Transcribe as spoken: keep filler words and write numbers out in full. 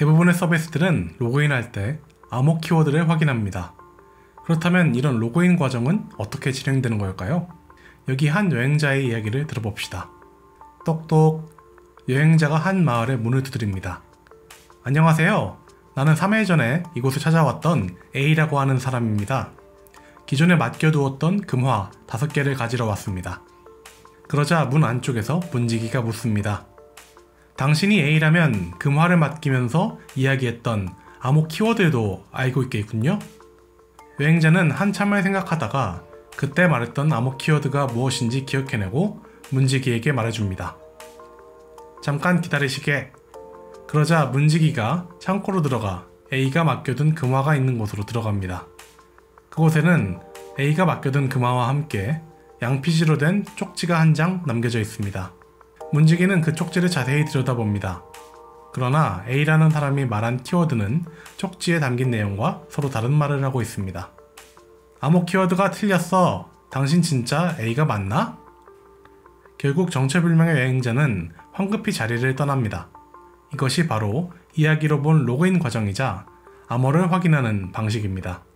대부분의 서비스들은 로그인할 때 암호 키워드를 확인합니다. 그렇다면 이런 로그인 과정은 어떻게 진행되는 걸까요? 여기 한 여행자의 이야기를 들어봅시다. 똑똑. 여행자가 한 마을의 문을 두드립니다. 안녕하세요. 나는 삼 일 전에 이곳을 찾아왔던 A라고 하는 사람입니다. 기존에 맡겨두었던 금화 다섯 개를 가지러 왔습니다. 그러자 문 안쪽에서 문지기가 묻습니다. 당신이 A라면 금화를 맡기면서 이야기했던 암호 키워드도 알고 있겠군요? 여행자는 한참을 생각하다가 그때 말했던 암호 키워드가 무엇인지 기억해내고 문지기에게 말해줍니다. 잠깐 기다리시게. 그러자 문지기가 창고로 들어가 A가 맡겨둔 금화가 있는 곳으로 들어갑니다. 그곳에는 A가 맡겨둔 금화와 함께 양피지로 된 쪽지가 한 장 남겨져 있습니다. 문지기는 그 쪽지를 자세히 들여다봅니다. 그러나 A라는 사람이 말한 키워드는 쪽지에 담긴 내용과 서로 다른 말을 하고 있습니다. 암호 키워드가 틀렸어. 당신 진짜 A가 맞나? 결국 정체불명의 여행자는 황급히 자리를 떠납니다. 이것이 바로 이야기로 본 로그인 과정이자 암호를 확인하는 방식입니다.